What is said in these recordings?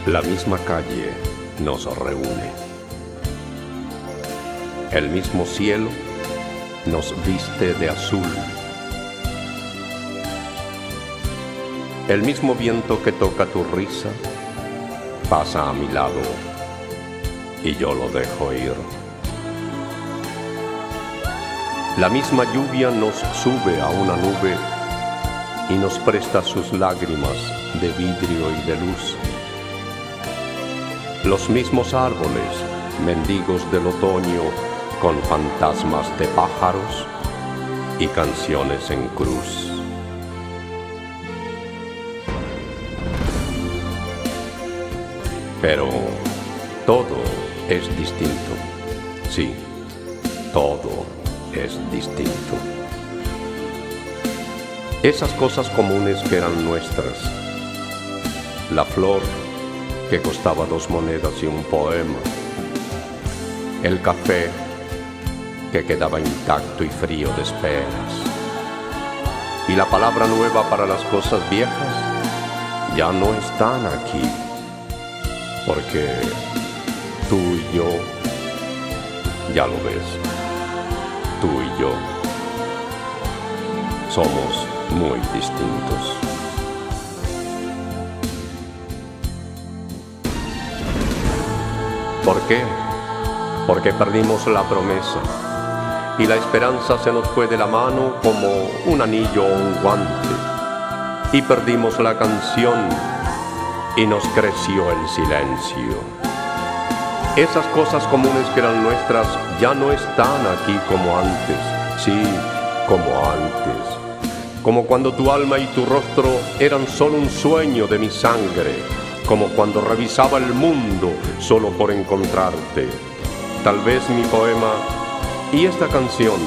La misma calle nos reúne. El mismo cielo nos viste de azul. El mismo viento que toca tu risa pasa a mi lado y yo lo dejo ir. La misma lluvia nos sube a una nube y nos presta sus lágrimas de vidrio y de luz. Los mismos árboles, mendigos del otoño, con fantasmas de pájaros y canciones en cruz. Pero todo es distinto. Sí, todo es distinto. Esas cosas comunes que eran nuestras. La flor que costaba 2 monedas y un poema. El café que quedaba intacto y frío de esperas. Y la palabra nueva para las cosas viejas ya no están aquí. Porque tú y yo, ya lo ves, tú y yo somos muy distintos. ¿Por qué? Porque perdimos la promesa y la esperanza se nos fue de la mano como un anillo o un guante, y perdimos la canción y nos creció el silencio. Esas cosas comunes que eran nuestras ya no están aquí como antes. Sí, como antes. Como cuando tu alma y tu rostro eran solo un sueño de mi sangre. Como cuando revisaba el mundo solo por encontrarte. Tal vez mi poema y esta canción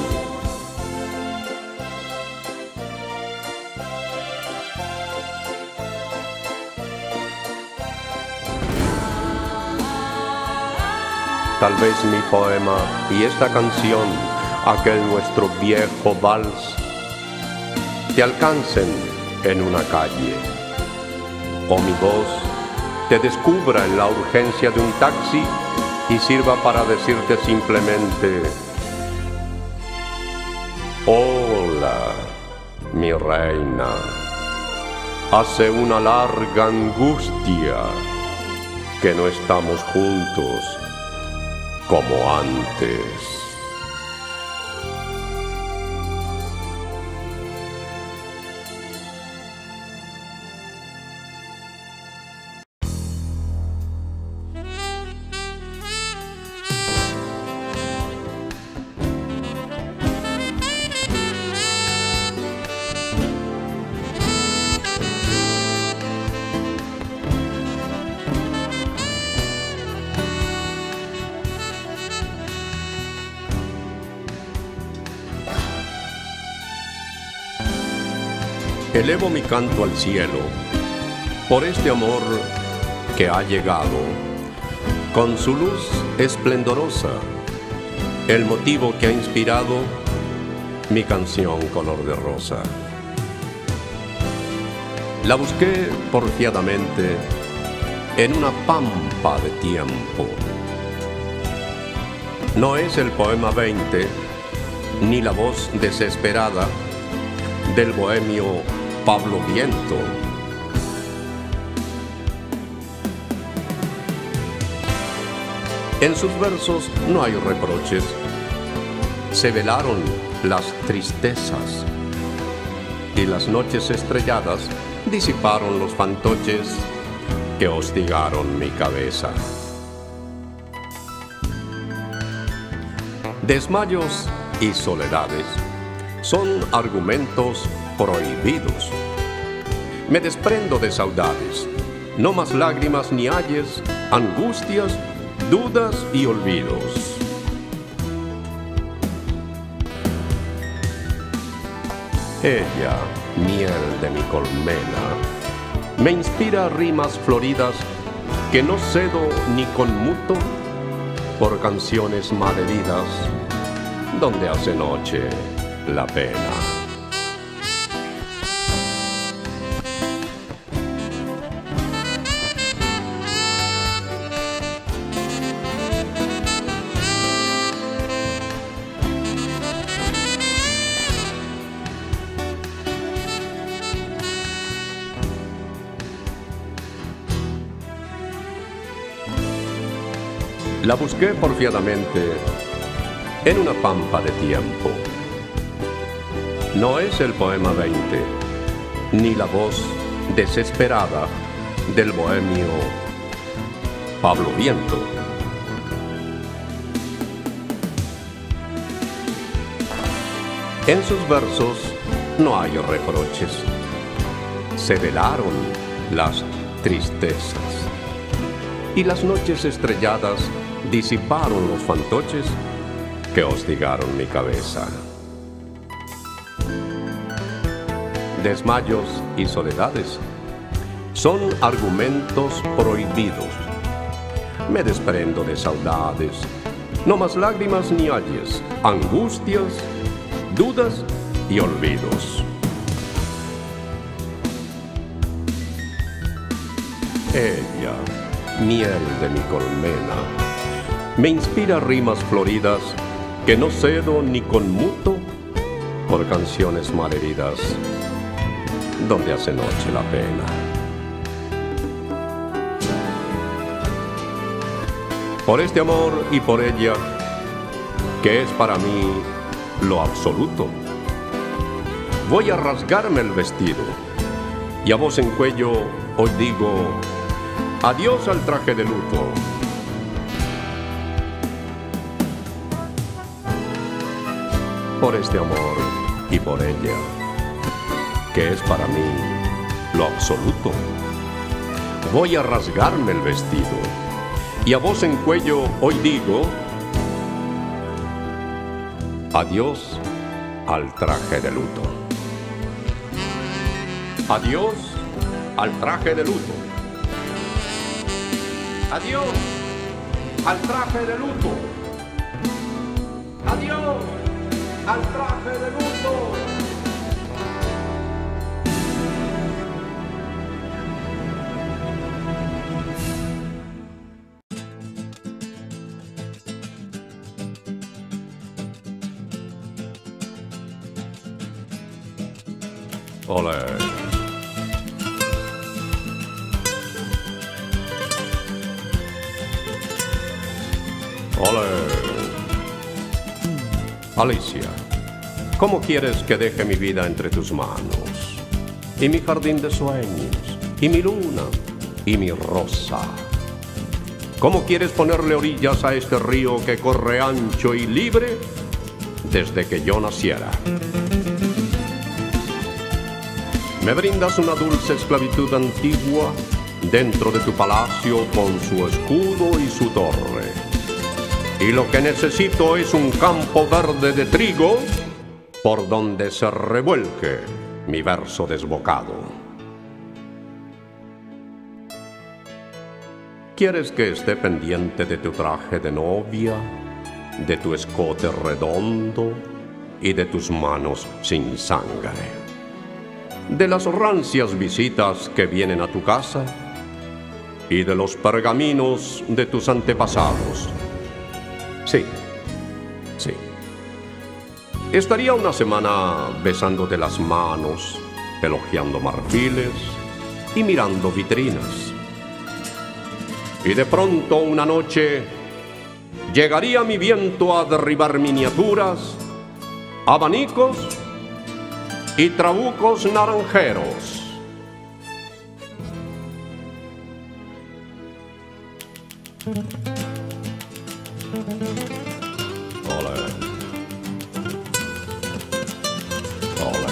tal vez mi poema y esta canción, aquel nuestro viejo vals, te alcancen en una calle, o mi voz te descubra en la urgencia de un taxi y sirva para decirte simplemente: hola, mi reina, hace una larga angustia que no estamos juntos como antes. Elevo mi canto al cielo por este amor que ha llegado con su luz esplendorosa, el motivo que ha inspirado mi canción color de rosa. La busqué porfiadamente en una pampa de tiempo. No es el poema 20 ni la voz desesperada del bohemio Pablo Viento. En sus versos no hay reproches. Se velaron las tristezas y las noches estrelladas disiparon los fantoches que hostigaron mi cabeza. Desmayos y soledades son argumentos prohibidos. Me desprendo de saudades, no más lágrimas ni ayes, angustias, dudas y olvidos. Ella, miel de mi colmena, me inspira rimas floridas que no cedo ni conmuto por canciones malheridas donde hace noche la pena. La busqué porfiadamente en una pampa de tiempo. No es el poema 20, ni la voz desesperada del bohemio Pablo Viento. En sus versos no hay reproches. Se velaron las tristezas y las noches estrelladas disiparon los fantoches que hostigaron mi cabeza. Desmayos y soledades son argumentos prohibidos. Me desprendo de saudades, no más lágrimas ni ayes, angustias, dudas y olvidos. Ella, miel de mi colmena, me inspira rimas floridas que no cedo ni conmuto por canciones malheridas donde hace noche la pena. Por este amor y por ella, que es para mí lo absoluto, voy a rasgarme el vestido y a voz en cuello hoy digo adiós al traje de luto. Por este amor y por ella, que es para mí lo absoluto, voy a rasgarme el vestido y a voz en cuello hoy digo adiós al traje de luto. Adiós al traje de luto. Adiós al traje de luto. Adiós al traje de luto. Ole. Ole. Alicia, ¿cómo quieres que deje mi vida entre tus manos? Y mi jardín de sueños, y mi luna, y mi rosa. ¿Cómo quieres ponerle orillas a este río que corre ancho y libre desde que yo naciera? Me brindas una dulce esclavitud antigua dentro de tu palacio con su escudo y su torre. Y lo que necesito es un campo verde de trigo por donde se revuelque mi verso desbocado. ¿Quieres que esté pendiente de tu traje de novia, de tu escote redondo y de tus manos sin sangre? De las rancias visitas que vienen a tu casa y de los pergaminos de tus antepasados. Sí, sí. Estaría una semana besándote las manos, elogiando marfiles y mirando vitrinas. Y de pronto una noche llegaría mi viento a derribar miniaturas, abanicos y trabucos naranjeros. Ole. Ole.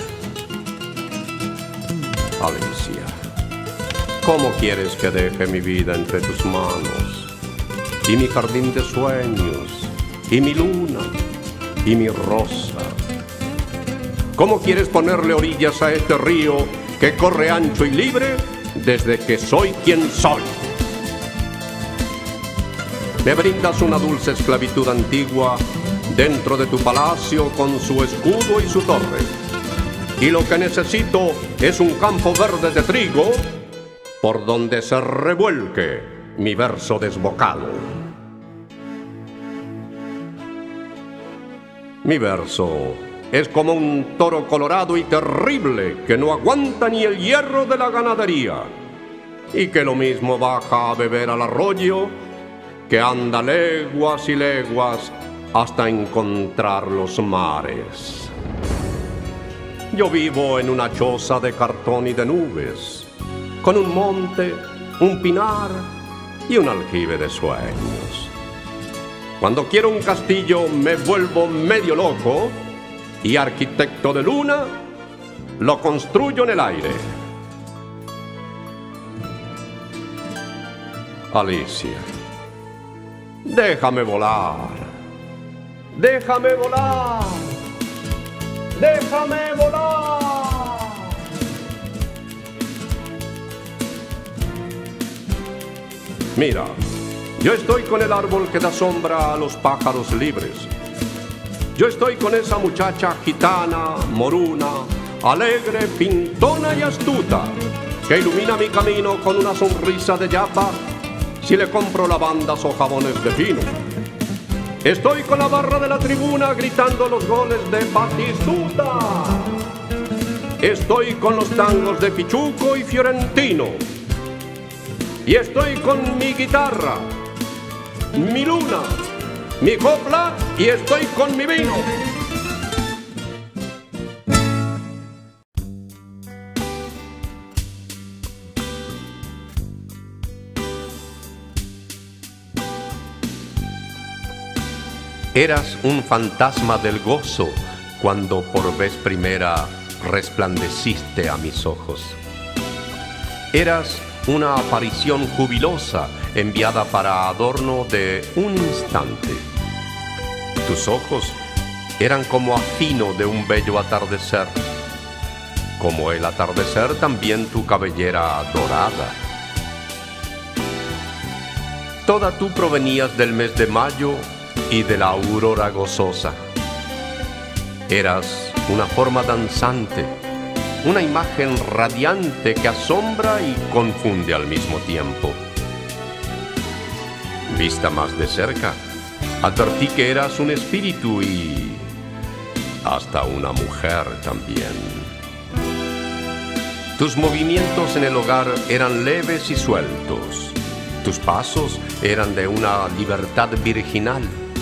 Alicia, ¿cómo quieres que deje mi vida entre tus manos? Y mi jardín de sueños, y mi luna, y mi rosa. ¿Cómo quieres ponerle orillas a este río que corre ancho y libre desde que soy quien soy? Me brindas una dulce esclavitud antigua dentro de tu palacio con su escudo y su torre. Y lo que necesito es un campo verde de trigo por donde se revuelque mi verso desbocado. Mi verso es como un toro colorado y terrible que no aguanta ni el hierro de la ganadería y que lo mismo baja a beber al arroyo que anda leguas y leguas hasta encontrar los mares. Yo vivo en una choza de cartón y de nubes, con un monte, un pinar y un aljibe de sueños. Cuando quiero un castillo me vuelvo medio loco y arquitecto de luna lo construyo en el aire. Alicia, déjame volar, déjame volar, déjame volar. Mira, yo estoy con el árbol que da sombra a los pájaros libres. Yo estoy con esa muchacha gitana, moruna, alegre, pintona y astuta, que ilumina mi camino con una sonrisa de yapa si le compro lavandas o jabones de pino. Estoy con la barra de la tribuna gritando los goles de Batistuta. Estoy con los tangos de Pichuco y Fiorentino. Y estoy con mi guitarra, mi luna, mi copla y estoy con mi vino. Eras un fantasma del gozo cuando por vez primera resplandeciste a mis ojos. Eras una aparición jubilosa enviada para adorno de un instante. Tus ojos eran como afino de un bello atardecer. Como el atardecer, también tu cabellera dorada. Toda tú provenías del mes de mayo y de la aurora gozosa. Eras una forma danzante, una imagen radiante que asombra y confunde al mismo tiempo. Vista más de cerca, advertí que eras un espíritu y hasta una mujer también. Tus movimientos en el hogar eran leves y sueltos. Tus pasos eran de una libertad virginal.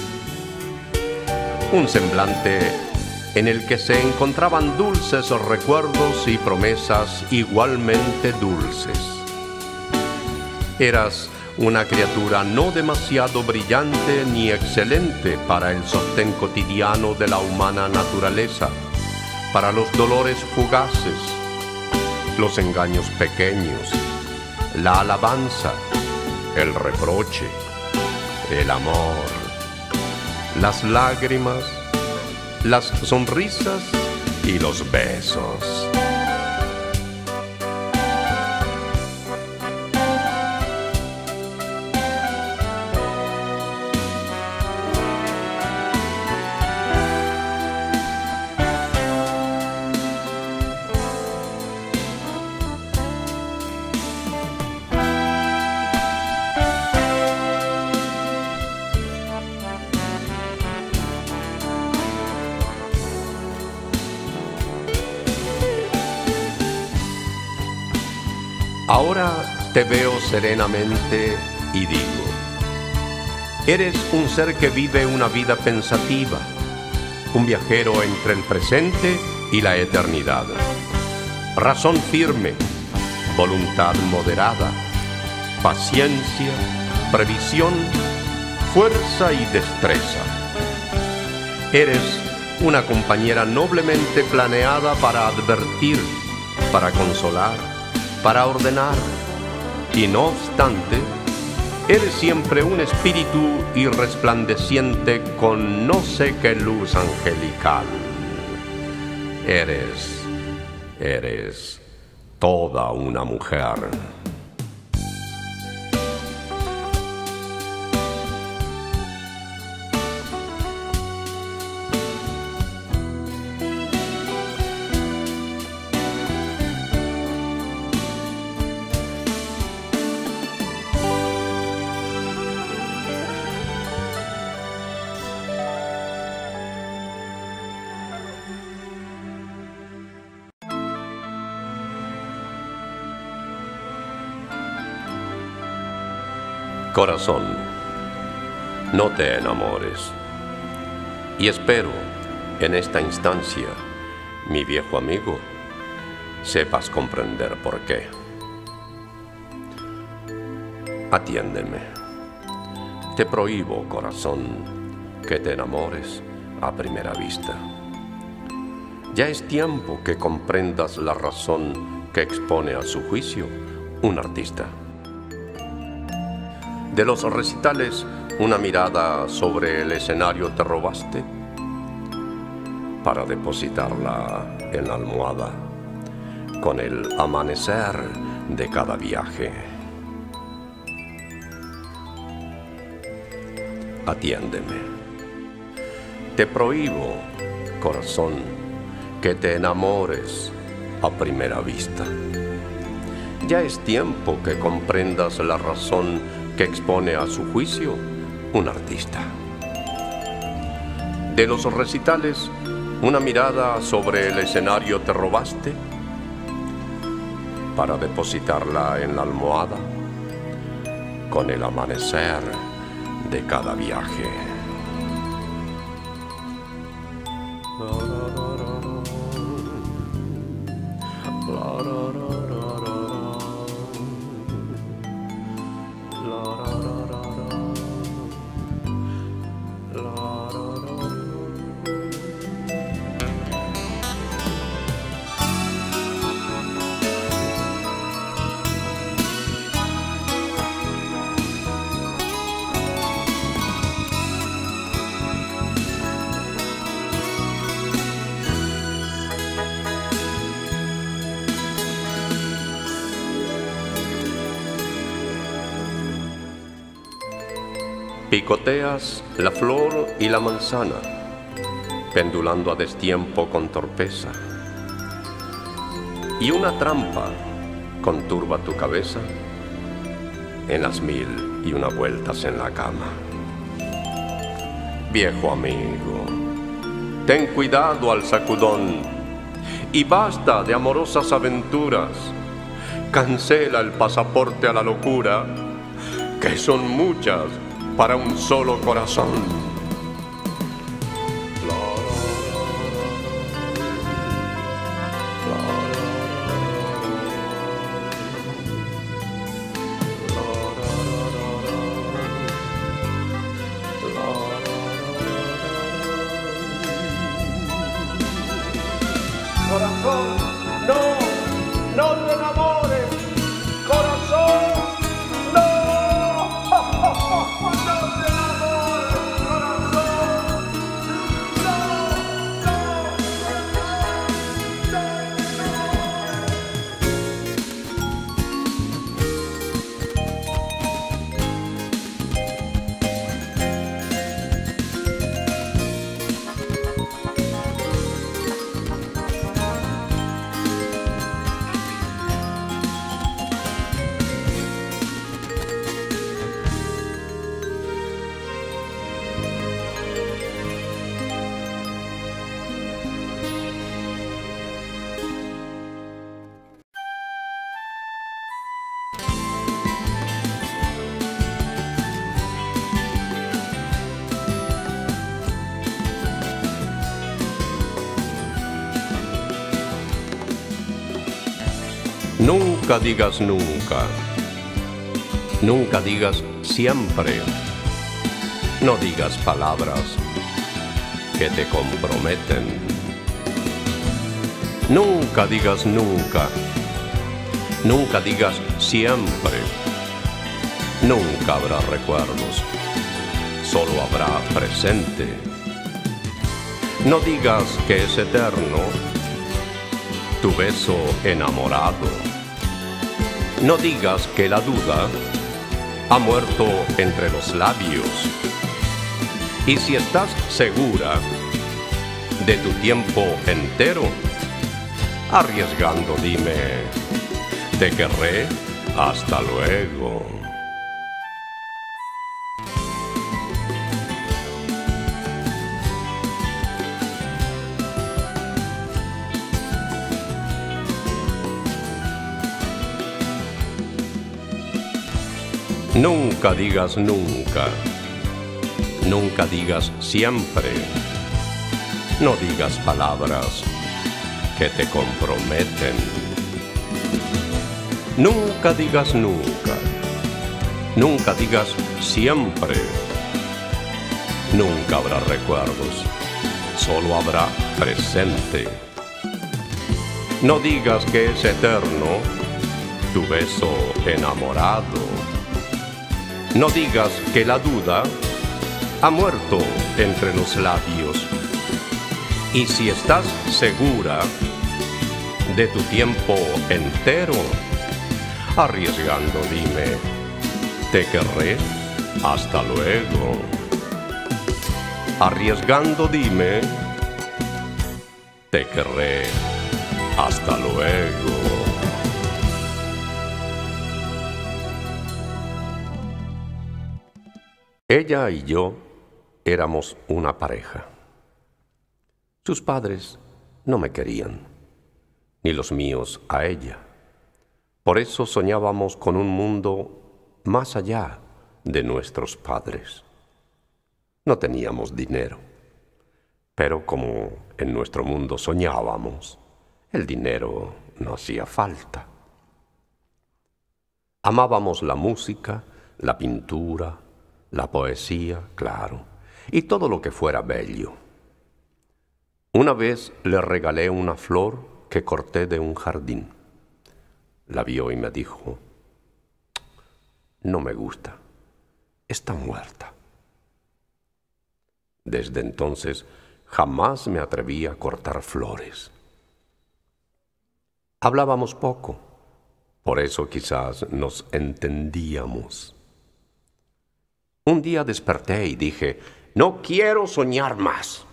Un semblante en el que se encontraban dulces recuerdos y promesas igualmente dulces. Eras una criatura no demasiado brillante ni excelente para el sostén cotidiano de la humana naturaleza, para los dolores fugaces, los engaños pequeños, la alabanza, el reproche, el amor, las lágrimas, las sonrisas y los besos. Ahora te veo serenamente y digo, eres un ser que vive una vida pensativa, un viajero entre el presente y la eternidad. Razón firme, voluntad moderada, paciencia, previsión, fuerza y destreza. Eres una compañera noblemente planeada para advertir, para consolar, para ordenar, y no obstante, eres siempre un espíritu irresplandeciente con no sé qué luz angelical. Eres toda una mujer. Corazón, No te enamores. Y espero, en esta instancia, mi viejo amigo, sepas comprender por qué. Atiéndeme. Te prohíbo, corazón, que te enamores a primera vista. Ya es tiempo que comprendas la razón que expone a su juicio un artista. De los recitales, una mirada sobre el escenario te robaste para depositarla en la almohada con el amanecer de cada viaje. Atiéndeme. Te prohíbo, corazón, que te enamores a primera vista. Ya es tiempo que comprendas la razón que expone a su juicio un artista. De los recitales, una mirada sobre el escenario te robaste para depositarla en la almohada con el amanecer de cada viaje. Picoteas la flor y la manzana, pendulando a destiempo con torpeza, y una trampa conturba tu cabeza en las 1001 vueltas en la cama. Viejo amigo, ten cuidado al sacudón y basta de amorosas aventuras. Cancela el pasaporte a la locura, que son muchas para un solo corazón. Corazón, no te enamores, corazón, no te enamores, corazón, Nunca digas nunca. Nunca digas siempre. No digas palabras que te comprometen. Nunca digas nunca. Nunca digas siempre. Nunca habrá recuerdos. Solo habrá presente. No digas que es eterno tu beso enamorado. No digas que la duda ha muerto entre los labios. Y si estás segura de tu tiempo entero, arriesgando dime, te querré hasta luego. Nunca digas nunca. Nunca digas siempre. No digas palabras que te comprometen. Nunca digas nunca. Nunca digas siempre. Nunca habrá recuerdos, solo habrá presente. No digas que es eterno tu beso enamorado. No digas que la duda ha muerto entre los labios. Y si estás segura de tu tiempo entero, arriesgando dime, te querré hasta luego. Arriesgando dime, te querré hasta luego. Ella y yo éramos una pareja. Sus padres no me querían, ni los míos a ella. Por eso soñábamos con un mundo más allá de nuestros padres. No teníamos dinero, pero como en nuestro mundo soñábamos, el dinero no hacía falta. Amábamos la música, la pintura, la poesía, claro, y todo lo que fuera bello. Una vez le regalé una flor que corté de un jardín. La vio y me dijo, no me gusta, está muerta. Desde entonces jamás me atreví a cortar flores. Hablábamos poco, por eso quizás nos entendíamos. Un día desperté y dije, no quiero soñar más.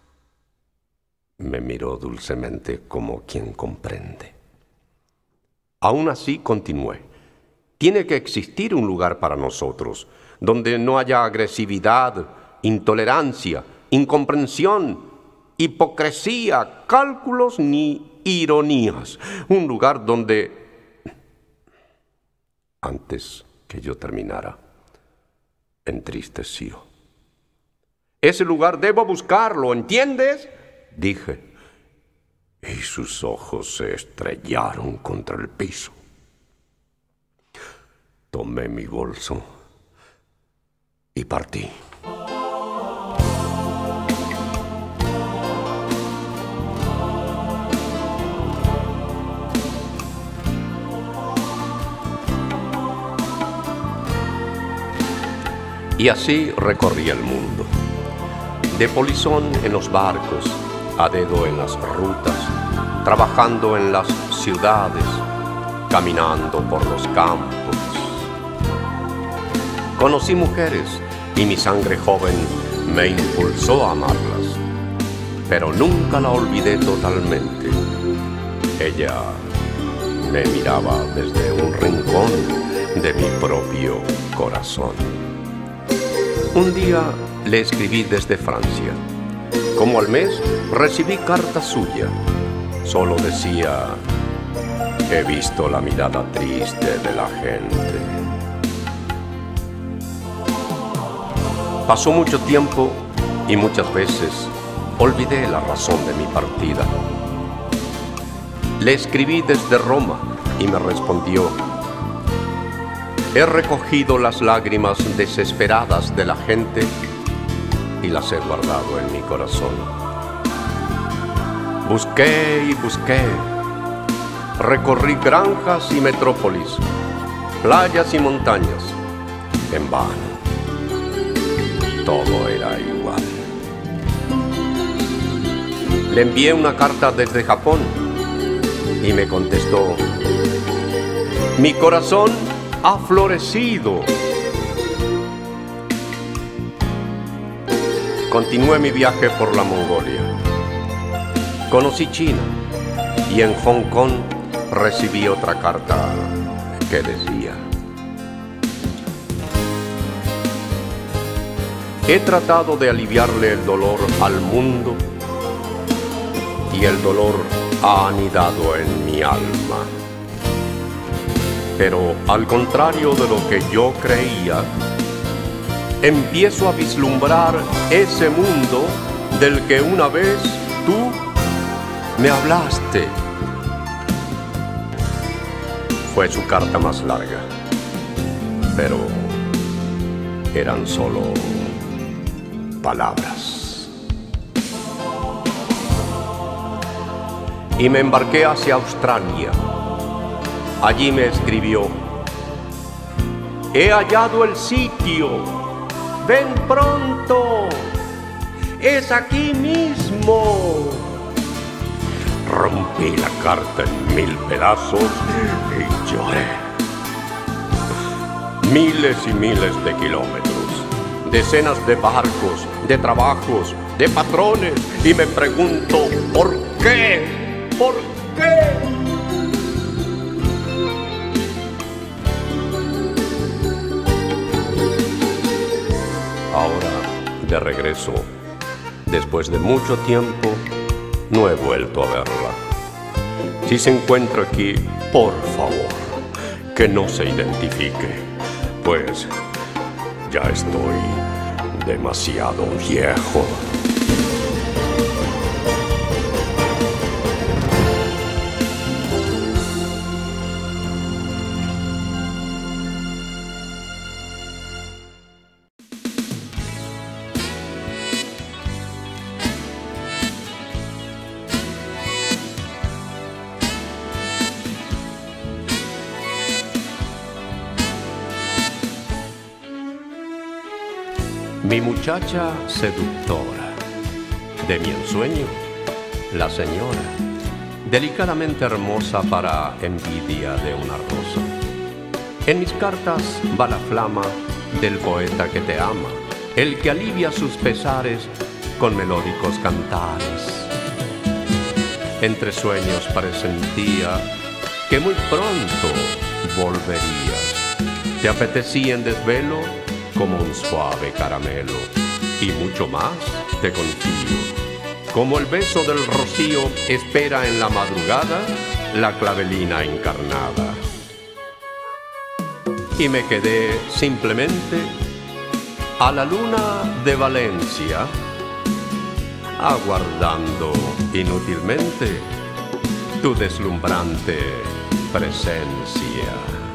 Me miró dulcemente como quien comprende. Aún así continué. Tiene que existir un lugar para nosotros, donde no haya agresividad, intolerancia, incomprensión, hipocresía, cálculos ni ironías. Un lugar donde... Antes que yo terminara, entristeció. Ese lugar debo buscarlo, ¿entiendes? Dije, y sus ojos se estrellaron contra el piso. Tomé mi bolso y partí. Y así recorrí el mundo, de polizón en los barcos, a dedo en las rutas, trabajando en las ciudades, caminando por los campos. Conocí mujeres y mi sangre joven me impulsó a amarlas, pero nunca la olvidé totalmente. Ella me miraba desde un rincón de mi propio corazón. Un día le escribí desde Francia. Como al mes recibí carta suya. Solo decía, he visto la mirada triste de la gente. Pasó mucho tiempo y muchas veces olvidé la razón de mi partida. Le escribí desde Roma y me respondió, he recogido las lágrimas desesperadas de la gente y las he guardado en mi corazón. Busqué y busqué, recorrí granjas y metrópolis, playas y montañas, en vano. Todo era igual. Le envié una carta desde Japón y me contestó, mi corazón ha florecido. Continué mi viaje por la Mongolia. Conocí China y en Hong Kong recibí otra carta que decía, he tratado de aliviarle el dolor al mundo y el dolor ha anidado en mi alma. Pero al contrario de lo que yo creía, empiezo a vislumbrar ese mundo del que una vez tú me hablaste. Fue su carta más larga, pero eran solo palabras. Y me embarqué hacia Australia. Allí me escribió: he hallado el sitio, ven pronto, es aquí mismo. Rompí la carta en 1000 pedazos y lloré. Miles y miles de kilómetros, decenas de barcos, de trabajos, de patrones, y me pregunto, ¿por qué? ¿Por qué? Ahora, de regreso, después de mucho tiempo, no he vuelto a verla. Si se encuentra aquí, por favor, que no se identifique, pues ya estoy demasiado viejo. Mi muchacha seductora, de mi ensueño, la señora, delicadamente hermosa para envidia de una rosa. En mis cartas va la flama del poeta que te ama, el que alivia sus pesares con melódicos cantares. Entre sueños presentía que muy pronto volverías. Te apetecía en desvelo como un suave caramelo, y mucho más te confío. Como el beso del rocío espera en la madrugada la clavelina encarnada. Y me quedé simplemente a la luna de Valencia, aguardando inútilmente tu deslumbrante presencia.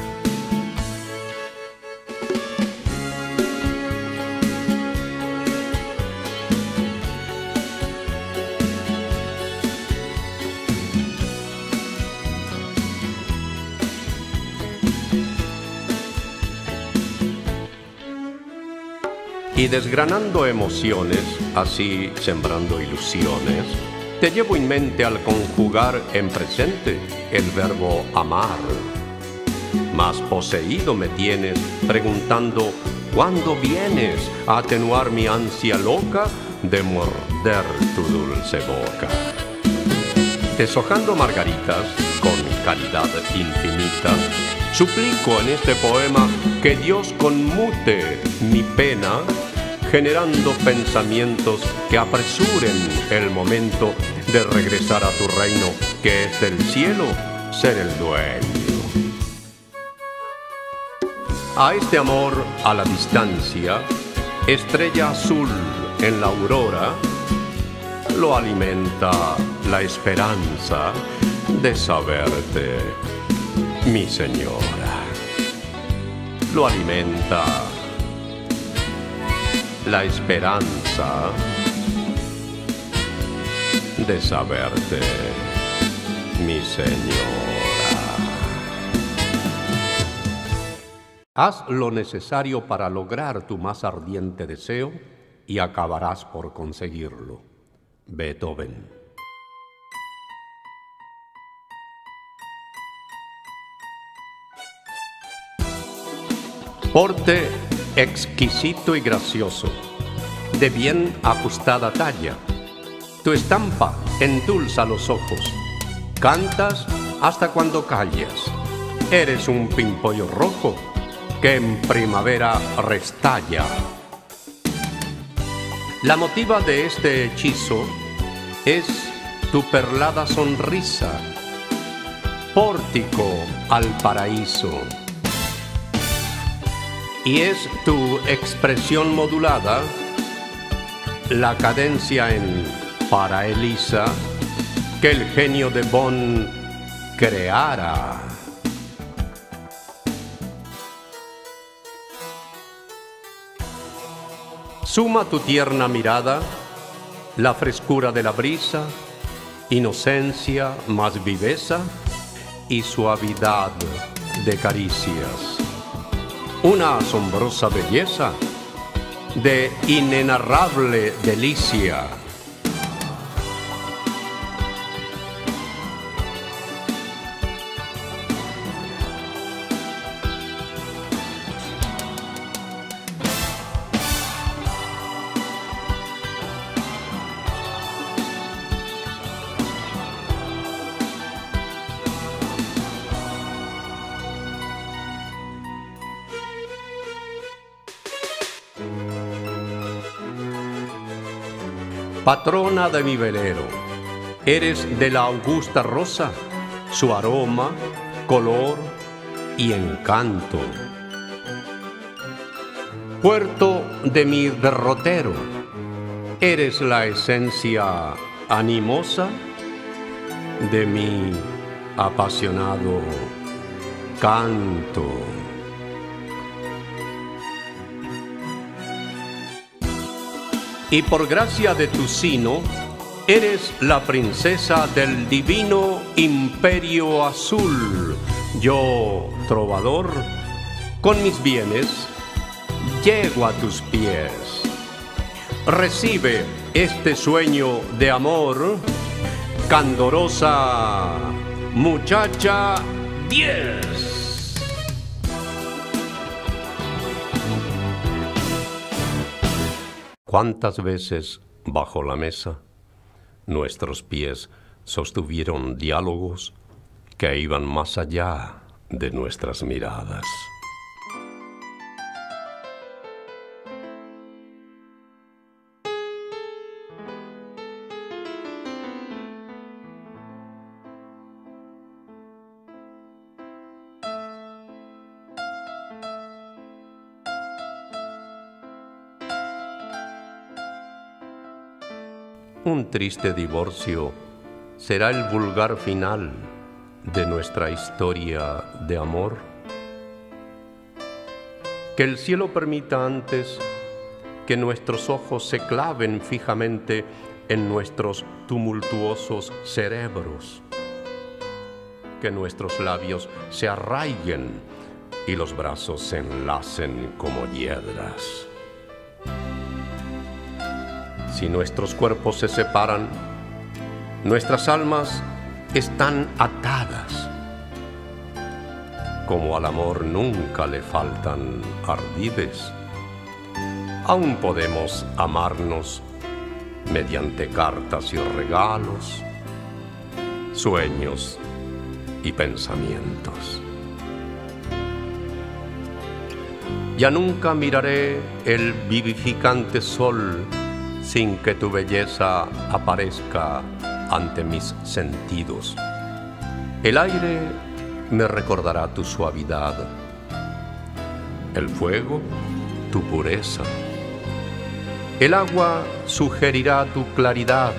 Y desgranando emociones, así sembrando ilusiones, te llevo en mente al conjugar en presente el verbo amar. Más poseído me tienes preguntando ¿cuándo vienes a atenuar mi ansia loca de morder tu dulce boca? Deshojando margaritas con caridad infinita, suplico en este poema que Dios conmute mi pena, generando pensamientos que apresuren el momento de regresar a tu reino, que es del cielo ser el dueño. A este amor a la distancia, estrella azul en la aurora, lo alimenta la esperanza de saberte, mi señora. Lo alimenta la esperanza de saberte, mi señora. Haz lo necesario para lograr tu más ardiente deseo y acabarás por conseguirlo. Beethoven. Porte exquisito y gracioso, de bien ajustada talla. Tu estampa endulza los ojos. Cantas hasta cuando callas. Eres un pimpollo rojo que en primavera restalla. La motiva de este hechizo es tu perlada sonrisa, pórtico al paraíso. y es tu expresión modulada, la cadencia en para Elisa que el genio de Bonn creara. Suma tu tierna mirada, la frescura de la brisa, inocencia más viveza y suavidad de caricias. Una asombrosa belleza de inenarrable delicia. Patrona de mi velero, eres de la augusta rosa, su aroma, color y encanto. Puerto de mi derrotero, eres la esencia animosa de mi apasionado canto. Y por gracia de tu sino, eres la princesa del divino imperio azul. Yo, trovador, con mis bienes, llego a tus pies. Recibe este sueño de amor, candorosa muchacha 10. ¿Cuántas veces bajo la mesa nuestros pies sostuvieron diálogos que iban más allá de nuestras miradas? Un triste divorcio será el vulgar final de nuestra historia de amor. Que el cielo permita antes que nuestros ojos se claven fijamente en nuestros tumultuosos cerebros, que nuestros labios se arraiguen y los brazos se enlacen como hiedras. Si nuestros cuerpos se separan, nuestras almas están atadas. Como al amor nunca le faltan ardides, aún podemos amarnos mediante cartas y regalos, sueños y pensamientos. Ya nunca miraré el vivificante sol sin que tu belleza aparezca ante mis sentidos. El aire me recordará tu suavidad, el fuego tu pureza, el agua sugerirá tu claridad,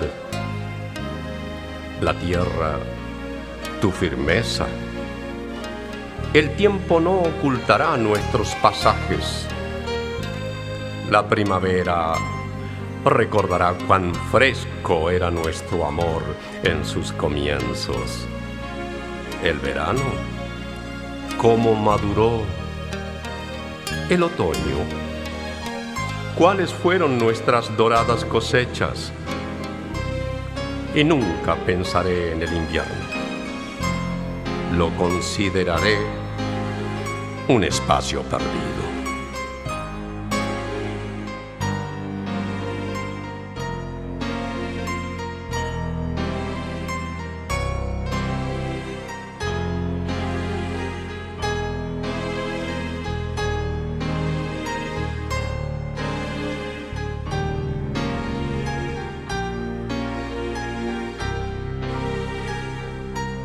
la tierra tu firmeza. El tiempo no ocultará nuestros pasajes. La primavera recordará cuán fresco era nuestro amor en sus comienzos. El verano, cómo maduró. El otoño, cuáles fueron nuestras doradas cosechas. Y nunca pensaré en el invierno. Lo consideraré un espacio perdido.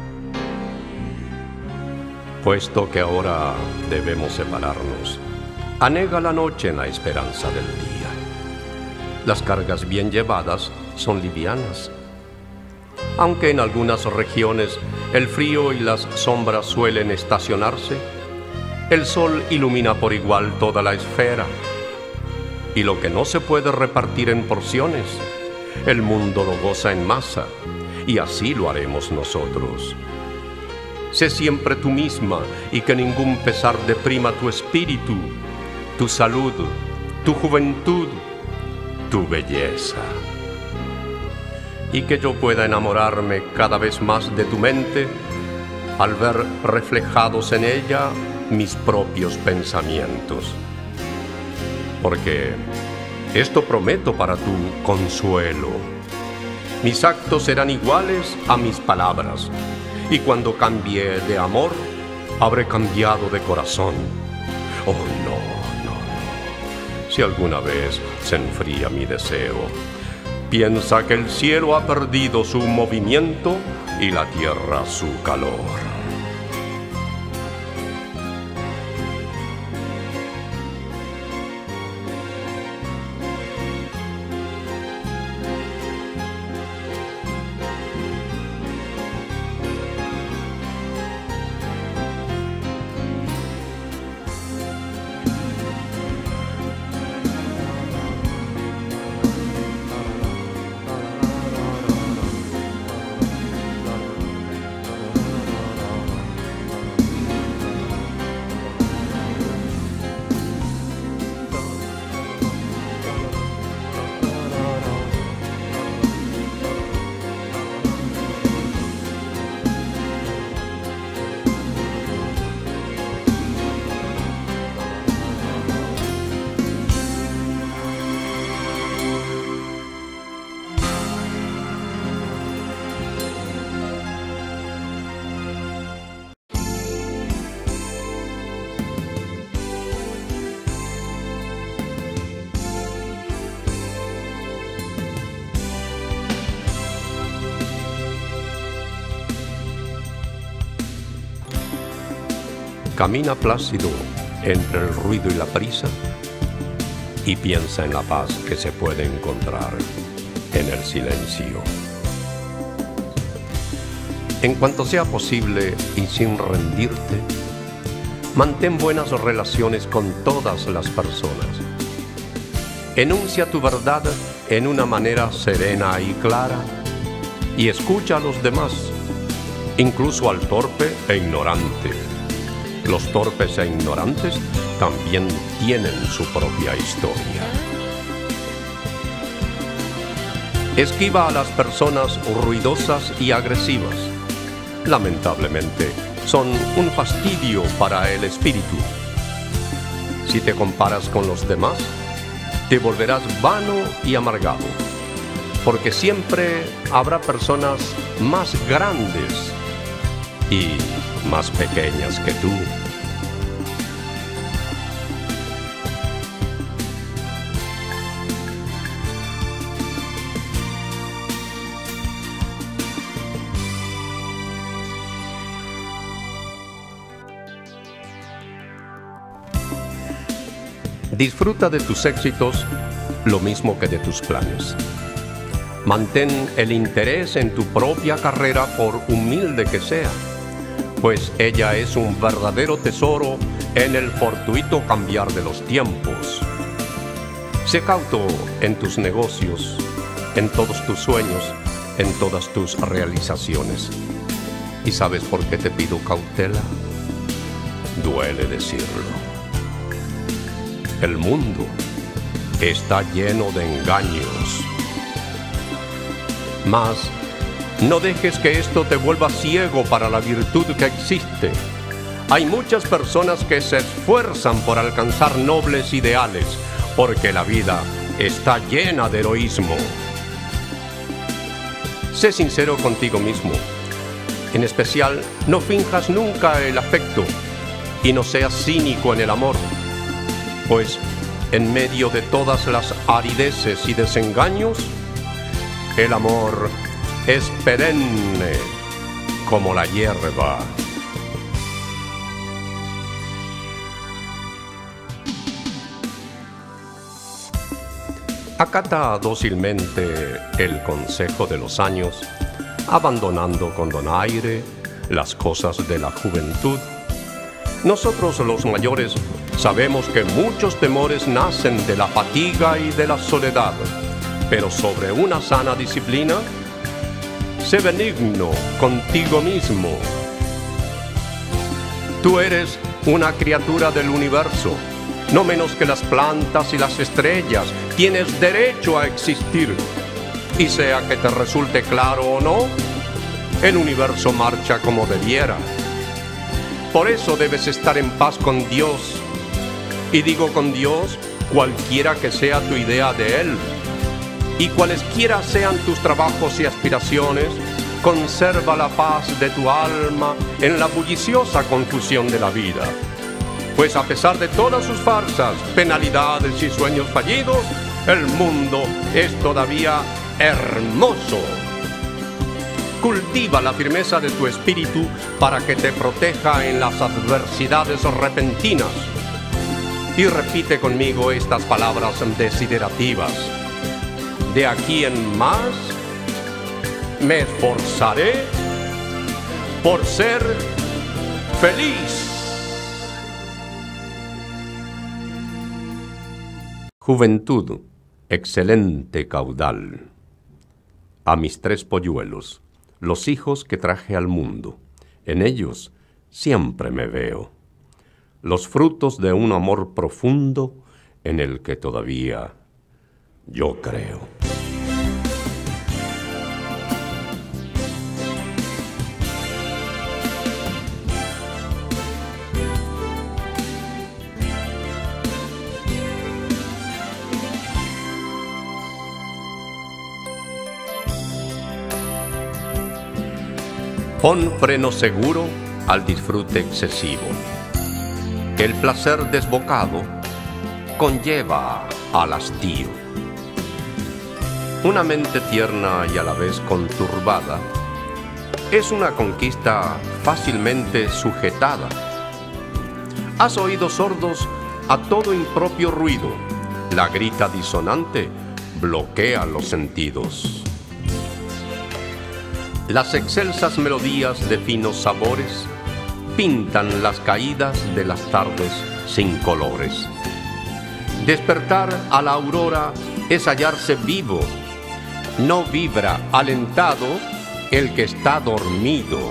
Puesto que ahora debemos separarnos, Anega la noche en la esperanza del día. Las cargas bien llevadas son livianas. Aunque en algunas regiones el frío y las sombras suelen estacionarse, el sol ilumina por igual toda la esfera. Y lo que no se puede repartir en porciones, el mundo lo goza en masa, y así lo haremos nosotros. Sé siempre tú misma y que ningún pesar deprima tu espíritu, tu salud, tu juventud, tu belleza. Y que yo pueda enamorarme cada vez más de tu mente al ver reflejados en ella mis propios pensamientos. Porque esto prometo para tu consuelo. Mis actos serán iguales a mis palabras, y cuando cambie de amor, habré cambiado de corazón. Oh, no. Si alguna vez se enfría mi deseo, piensa que el cielo ha perdido su movimiento y la tierra su calor. Camina plácido entre el ruido y la prisa y piensa en la paz que se puede encontrar en el silencio. En cuanto sea posible y sin rendirte, mantén buenas relaciones con todas las personas. Enuncia tu verdad en una manera serena y clara y escucha a los demás, incluso al torpe e ignorante. Los torpes e ignorantes también tienen su propia historia. Esquiva a las personas ruidosas y agresivas. Lamentablemente, son un fastidio para el espíritu. Si te comparas con los demás, te volverás vano y amargado, porque siempre habrá personas más grandes y más pequeñas que tú. Disfruta de tus éxitos lo mismo que de tus planes. Mantén el interés en tu propia carrera por humilde que sea, pues ella es un verdadero tesoro en el fortuito cambiar de los tiempos. Sé cauto en tus negocios, en todos tus sueños, en todas tus realizaciones. ¿Y sabes por qué te pido cautela? Duele decirlo. El mundo está lleno de engaños. Mas no dejes que esto te vuelva ciego para la virtud que existe. Hay muchas personas que se esfuerzan por alcanzar nobles ideales, porque la vida está llena de heroísmo. Sé sincero contigo mismo. En especial, no finjas nunca el afecto y no seas cínico en el amor, pues en medio de todas las arideces y desengaños, el amor es perenne como la hierba. 。 Acata dócilmente el consejo de los años, abandonando con donaire las cosas de la juventud. Nosotros los mayores sabemos que muchos temores nacen de la fatiga y de la soledad, pero sobre una sana disciplina, sé benigno contigo mismo. Tú eres una criatura del universo, no menos que las plantas y las estrellas. Tienes derecho a existir. Y sea que te resulte claro o no, el universo marcha como debiera. Por eso debes estar en paz con Dios. Y digo con Dios, cualquiera que sea tu idea de Él. Y cualesquiera sean tus trabajos y aspiraciones, conserva la paz de tu alma en la bulliciosa confusión de la vida. Pues a pesar de todas sus farsas, penalidades y sueños fallidos, el mundo es todavía hermoso. Cultiva la firmeza de tu espíritu para que te proteja en las adversidades repentinas. Y repite conmigo estas palabras desiderativas. De aquí en más, me esforzaré por ser feliz. Juventud, excelente caudal. A mis 3 polluelos, los hijos que traje al mundo, en ellos siempre me veo. Los frutos de un amor profundo en el que todavía yo creo. Pon freno seguro al disfrute excesivo. El placer desbocado conlleva al hastío. Una mente tierna y a la vez conturbada es una conquista fácilmente sujetada. Has oídos sordos a todo impropio ruido. La grita disonante bloquea los sentidos. Las excelsas melodías de finos sabores pintan las caídas de las tardes sin colores. Despertar a la aurora es hallarse vivo. No vibra alentado el que está dormido.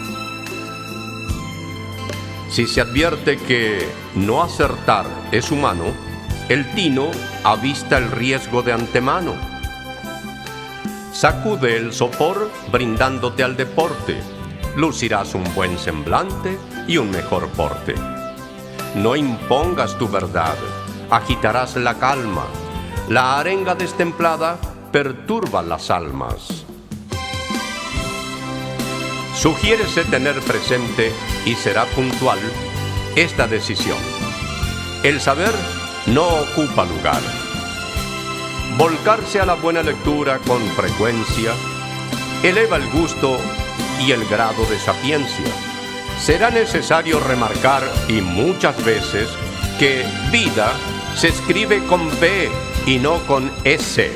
Si se advierte que no acertar es humano, el tino avista el riesgo de antemano. Sacude el sopor brindándote al deporte. Lucirás un buen semblante y un mejor porte. No impongas tu verdad, agitarás la calma. La arenga destemplada perturba las almas. Sugiérese tener presente, y será puntual, esta decisión. El saber no ocupa lugar. Volcarse a la buena lectura con frecuencia eleva el gusto y el grado de sapiencia. Será necesario remarcar, y muchas veces, que vida se escribe con B y no con S.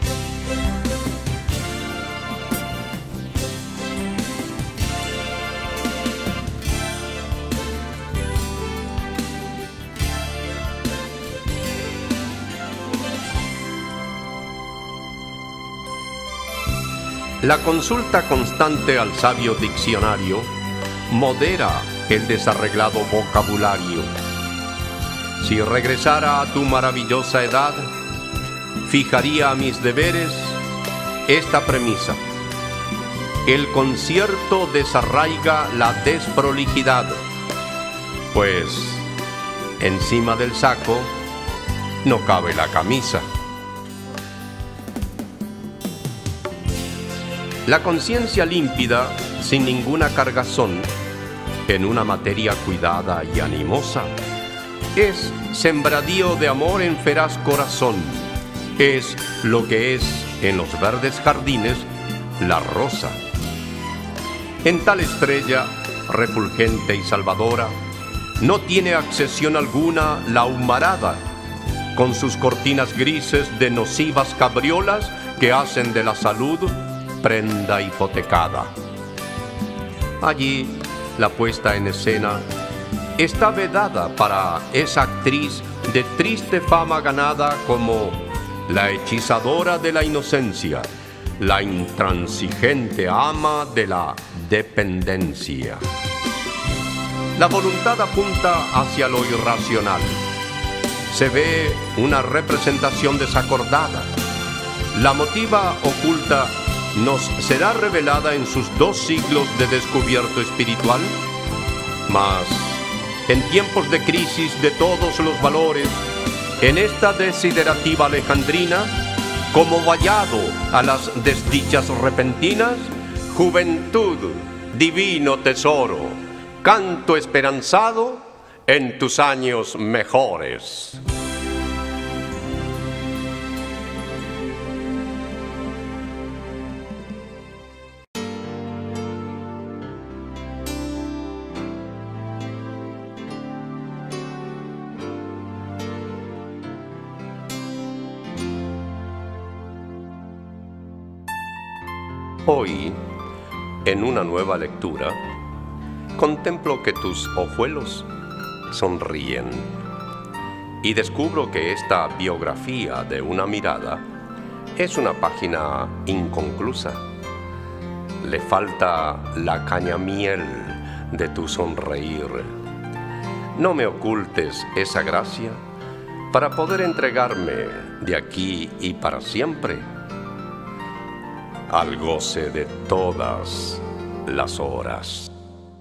La consulta constante al sabio diccionario modera el desarreglado vocabulario. Si regresara a tu maravillosa edad, fijaría a mis deberes esta premisa: el concierto desarraiga la desprolijidad, pues encima del saco no cabe la camisa. La conciencia límpida, sin ninguna cargazón, en una materia cuidada y animosa, es sembradío de amor en feraz corazón. Es lo que es en los verdes jardines la rosa. En tal estrella, refulgente y salvadora, no tiene accesión alguna la humarada. con sus cortinas grises de nocivas cabriolas que hacen de la salud prenda hipotecada. Allí, la puesta en escena está vedada para esa actriz de triste fama ganada como la hechizadora de la inocencia, la intransigente ama de la dependencia. La voluntad apunta hacia lo irracional. Se ve una representación desacordada. La motiva oculta nos será revelada en sus 2 siglos de descubierto espiritual, mas en tiempos de crisis de todos los valores, en esta desiderativa alejandrina, como vallado a las desdichas repentinas, juventud, divino tesoro, canto esperanzado en tus años mejores. Hoy, en una nueva lectura, contemplo que tus ojuelos sonríen y descubro que esta biografía de una mirada es una página inconclusa. Le falta la cañamiel de tu sonreír. No me ocultes esa gracia para poder entregarme de aquí y para siempre al goce de todas las horas.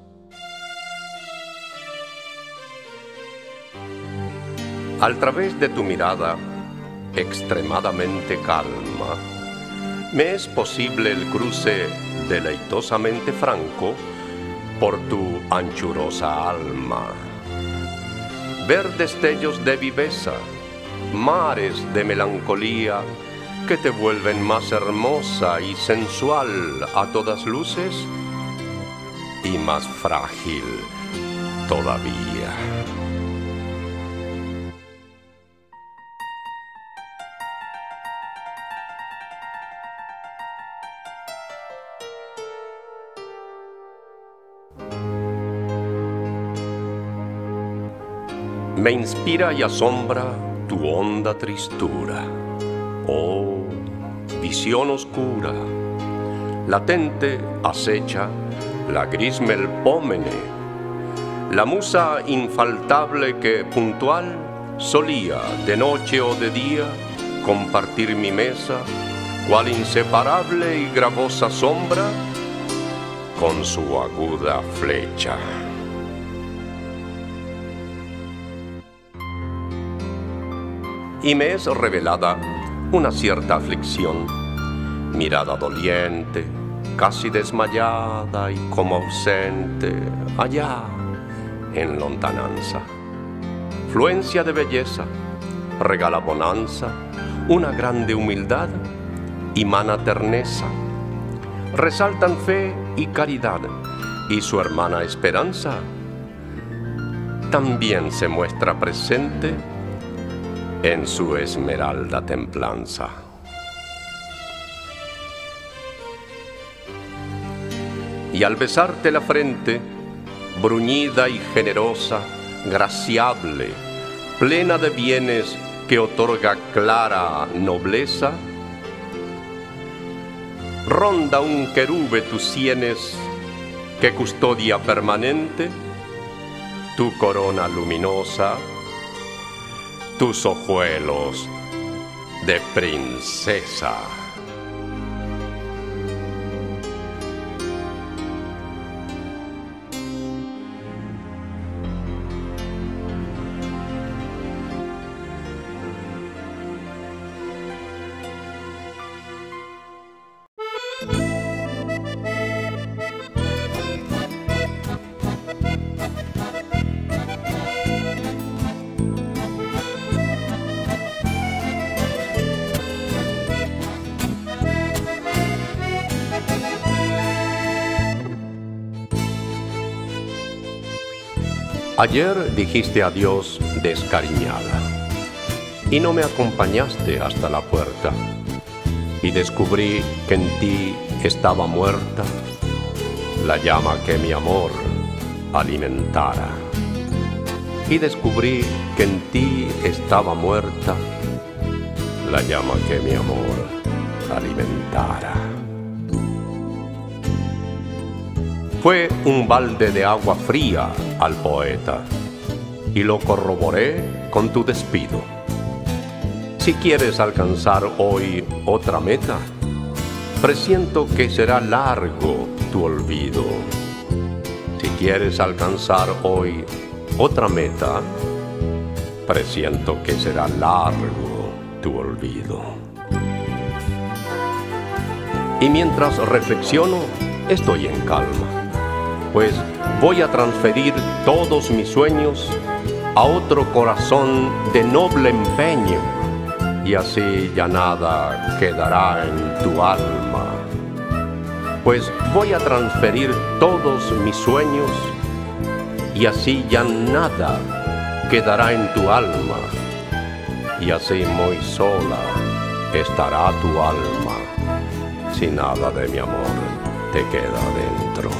Al través de tu mirada extremadamente calma, me es posible el cruce deleitosamente franco por tu anchurosa alma. Ver destellos de viveza, mares de melancolía que te vuelven más hermosa y sensual a todas luces y más frágil todavía. Me inspira y asombra tu honda tristura. Oh, visión oscura, latente acecha la gris melpómene, la musa infaltable que puntual solía, de noche o de día, compartir mi mesa, cual inseparable y gravosa sombra, con su aguda flecha. Y me es revelada una cierta aflicción, mirada doliente, casi desmayada y como ausente, allá en lontananza. Fluencia de belleza, regala bonanza, una grande humildad y mana terneza. Resaltan fe y caridad, y su hermana esperanza también se muestra presente en su esmeralda templanza. Y al besarte la frente, bruñida y generosa, graciable, plena de bienes que otorga clara nobleza, ronda un querube tus sienes que custodia permanente, tu corona luminosa, tus ojuelos de princesa. Ayer dijiste adiós descariñada. y no me acompañaste hasta la puerta. Y descubrí que en ti estaba muerta la llama que mi amor alimentara. Y descubrí que en ti estaba muerta la llama que mi amor alimentara. Fue un balde de agua fría al poeta, y lo corroboré con tu despido. Si quieres alcanzar hoy otra meta, presiento que será largo tu olvido. Si quieres alcanzar hoy otra meta, presiento que será largo tu olvido. Y mientras reflexiono, estoy en calma, pues voy a transferir todos mis sueños a otro corazón de noble empeño, y así ya nada quedará en tu alma. Pues voy a transferir todos mis sueños, y así ya nada quedará en tu alma, y así muy sola estará tu alma, si nada de mi amor te queda dentro.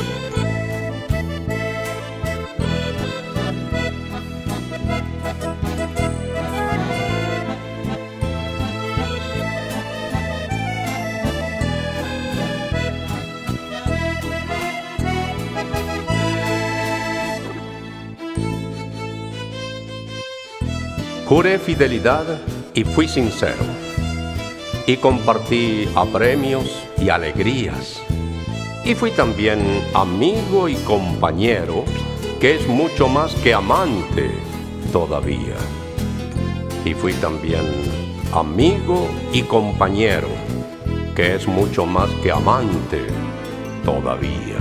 Juré fidelidad y fui sincero, y compartí apremios y alegrías, y fui también amigo y compañero, que es mucho más que amante todavía. Y fui también amigo y compañero, que es mucho más que amante todavía.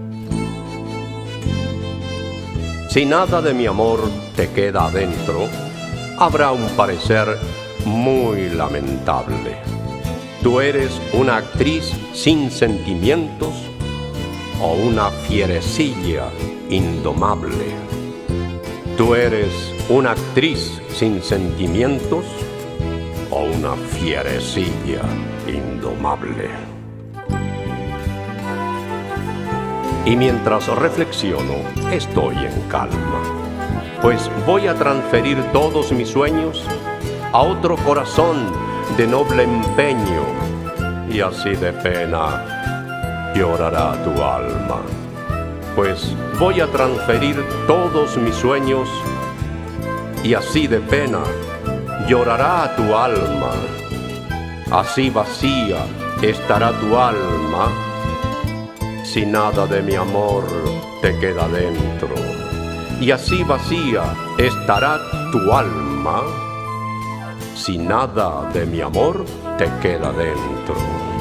Si nada de mi amor te queda adentro, habrá un parecer muy lamentable. Tú eres una actriz sin sentimientos o una fierecilla indomable. Tú eres una actriz sin sentimientos o una fierecilla indomable. Y mientras reflexiono, estoy en calma, pues voy a transferir todos mis sueños a otro corazón de noble empeño, y así de pena llorará tu alma. Pues voy a transferir todos mis sueños, y así de pena llorará tu alma. Así vacía estará tu alma, si nada de mi amor te queda dentro. Y así vacía estará tu alma, si nada de mi amor te queda dentro.